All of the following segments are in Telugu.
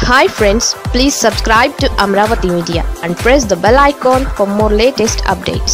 Hi friends, please subscribe to Amaravathi Media and press the bell icon for more latest updates.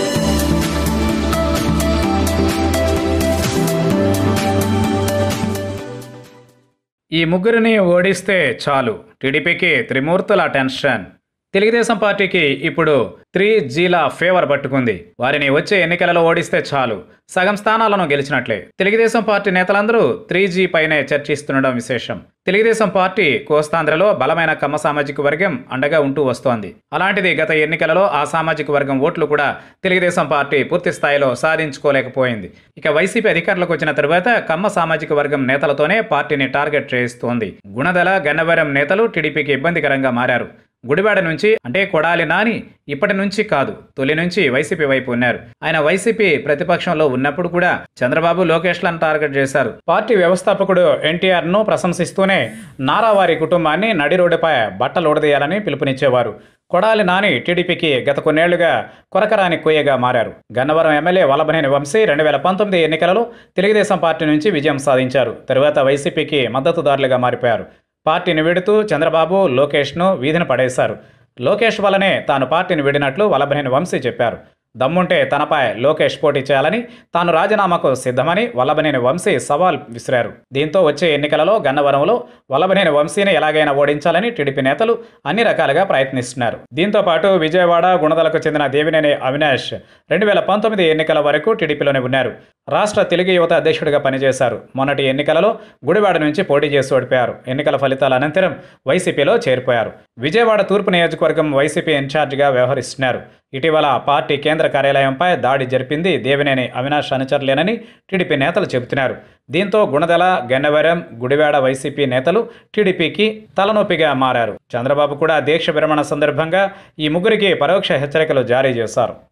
ఈ ముగ్గురిని ఓడిస్తే చాలు టీడీపీకి త్రిమూర్తుల టెన్షన్. తెలుగుదేశం పార్టీకి ఇప్పుడు 3Gల ఫేవర్ పట్టుకుంది. వారిని వచ్చే ఎన్నికలలో ఓడిస్తే చాలు, సగం స్థానాలను గెలిచినట్లే. తెలుగుదేశం పార్టీ నేతలందరూ 3G పైనే చర్చిస్తుండడం విశేషం. తెలుగుదేశం పార్టీ కోస్తాంధ్రలో బలమైన కమ్మ సామాజిక వర్గం అండగా ఉంటూ వస్తోంది. అలాంటిది గత ఎన్నికలలో ఆ సామాజిక వర్గం ఓట్లు కూడా తెలుగుదేశం పార్టీ పూర్తి స్థాయిలో సాధించుకోలేకపోయింది. ఇక వైసీపీ అధికారంలోకి వచ్చిన తరువాత కమ్మ సామాజిక వర్గం నేతలతోనే పార్టీని టార్గెట్ చేస్తోంది. గుణదల, గన్నవరం నేతలు టీడీపీకి ఇబ్బందికరంగా మారారు. గుడివాడ నుంచి అంటే కొడాలి నాని ఇప్పటి నుంచి కాదు, తొలి నుంచి వైసీపీ వైపు ఉన్నారు. ఆయన వైసీపీ ప్రతిపక్షంలో ఉన్నప్పుడు కూడా చంద్రబాబు, లోకేష్లను టార్గెట్ చేశారు. పార్టీ వ్యవస్థాపకుడు ఎన్టీఆర్ ను ప్రశంసిస్తూనే నారా వారి కుటుంబాన్ని నడి రోడ్డుపై బట్టలు ఉడదీయాలని పిలుపునిచ్చేవారు. కొడాలి నాని టీడీపీకి గత కొన్నేళ్లుగా కొరకరాని కొయ్యగా మారారు. గన్నవరం ఎమ్మెల్యే వల్లభనేని వంశీ 2019 ఎన్నికలలో తెలుగుదేశం పార్టీ నుంచి విజయం సాధించారు. తరువాత వైసీపీకి మద్దతుదారులుగా మారిపోయారు. పార్టీని వీడుతూ చంద్రబాబు, లోకేష్ను వీధిన పడేశారు. లోకేష్ వల్లనే తాను పార్టీని వీడినట్లు వల్లభనేని వంశీ చెప్పారు. దమ్ముంటే తనపై లోకేష్ పోటీ చేయాలని, తాను రాజీనామాకు సిద్ధమని వల్లభనేని వంశీ సవాల్ విసిరారు. దీంతో వచ్చే ఎన్నికలలో గన్నవరంలో వల్లభనేని వంశీని ఎలాగైనా ఓడించాలని టీడీపీ నేతలు అన్ని రకాలుగా ప్రయత్నిస్తున్నారు. దీంతో పాటు విజయవాడ, గుణదలకు చెందిన దేవినేని అవినాష్ 2019 ఎన్నికల వరకు టీడీపీలోనే ఉన్నారు. రాష్ట్ర తెలుగు యువత అధ్యక్షుడిగా పనిచేశారు. మొన్నటి ఎన్నికలలో గుడివాడ నుంచి పోటీ చేసి ఓడిపోయారు. ఎన్నికల ఫలితాల అనంతరం వైసీపీలో చేరిపోయారు. విజయవాడ తూర్పు నియోజకవర్గం వైసీపీ ఇన్ఛార్జిగా వ్యవహరిస్తున్నారు. ఇటీవల పార్టీ కేంద్ర కార్యాలయంపై దాడి జరిపింది దేవినేని అవినాష్ అనుచరులేనని టీడీపీ నేతలు చెబుతున్నారు. దీంతో గుణదల, గన్నవరం, గుడివాడ వైసీపీ నేతలు టీడీపీకి తలనొప్పిగా మారారు. చంద్రబాబు కూడా దీక్ష విరమణ సందర్భంగా ఈ ముగ్గురికి పరోక్ష హెచ్చరికలు జారీ చేశారు.